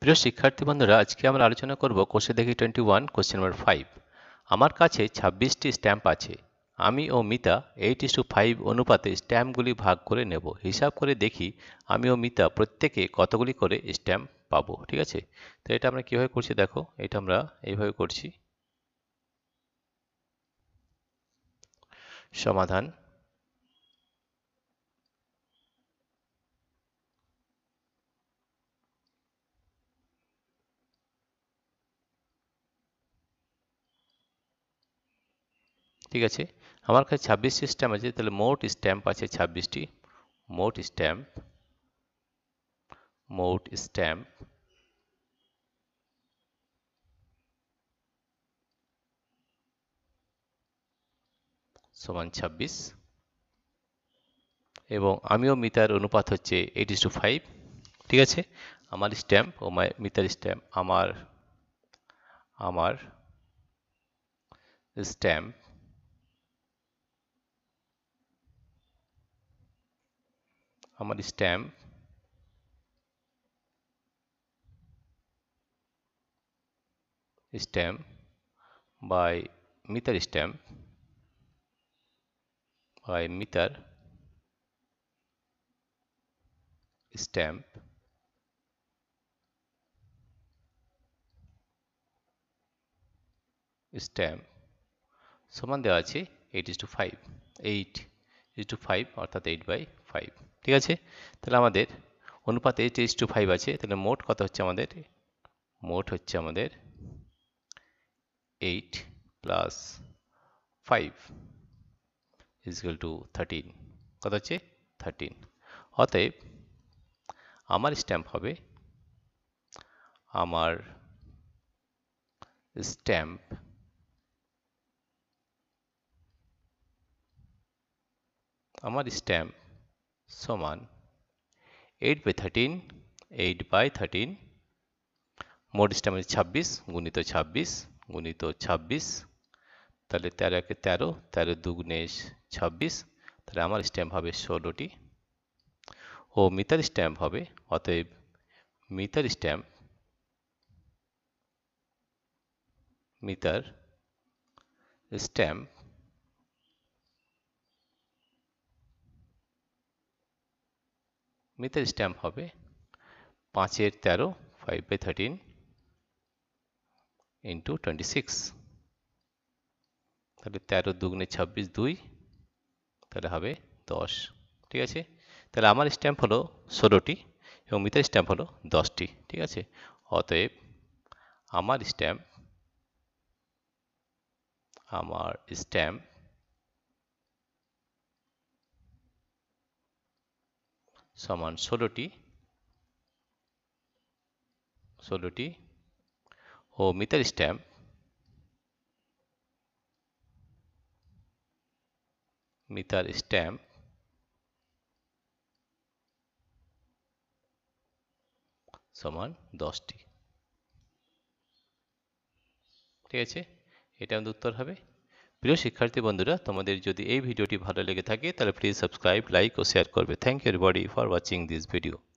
প্রিয় শিক্ষার্থী বন্ধুরা, আজকে আমরা আলোচনা করব কোষে দেখি 21 কোশ্চেন নাম্বার 5। আমার কাছে 26টি স্ট্যাম্প আছে। আমি ও মিতা 8:5 অনুপাতে স্ট্যাম্পগুলি ভাগ করে নেব। হিসাব করে দেখি আমি ও মিতা প্রত্যেকে কতগুলি করে স্ট্যাম্প পাবো। ঠিক আছে, তো এটা আমরা কিভাবে করছি দেখো, এটা আমরা এইভাবে করছি। সমাধান ঠিক আছে, আমার কাছে 26টি স্ট্যাম্প আছে, তাহলে মোট স্ট্যাম্প আছে 26টি। মোট স্ট্যাম্প সমান 26 এবং আমি ও মিতার অনুপাত হচ্ছে 8:5। ঠিক আছে, আমার স্ট্যাম্প ও মিতার স্ট্যাম্প, আমার স্ট্যাম্প বাই মিতার স্ট্যাম্প স্ট্যাম্প সমান দেওয়া আছে 8:5 অর্থাৎ 8/5। ঠিক আছে, তাহলে আমাদের অনুপাত 8:5 আছে, তাহলে মোট কত হচ্ছে আমাদের? মোট হচ্ছে আমাদের 8 প্লাস 5 = 13। কত হচ্ছে? 13। অতএব আমার স্ট্যাম্প হবে সমান 8/13 মোট স্ট্যাম্প আছে 26 গুণিত 26, তাহলে 13 × 13, 13 × 2 = 26, তাহলে আমার স্ট্যাম্প হবে 16টি ও মিতার স্ট্যাম্প হবে, অতএব মিতার স্ট্যাম্প হবে 5/13 5/13 × 26, তাহলে 13 × 2 = 26, 2, তাহলে হবে 10। ঠিক আছে, তাহলে আমার স্ট্যাম্প হলো 16টি এবং মিতার স্ট্যাম্প হলো 10টি। ঠিক আছে, অতএব আমার স্ট্যাম্প সমান 16টি ও মিতার স্ট্যাম্প সমান 10টি। ঠিক আছে, এটা আমাদের উত্তর হবে। প্রিয় শিক্ষার্থী বন্ধুরা, তোমাদের যদি এই ভিডিওটি ভালো লেগে থাকে তাহলে প্লিজ সাবস্ক্রাইব, লাইক ও শেয়ার করবে। Thank you everybody for watching this video.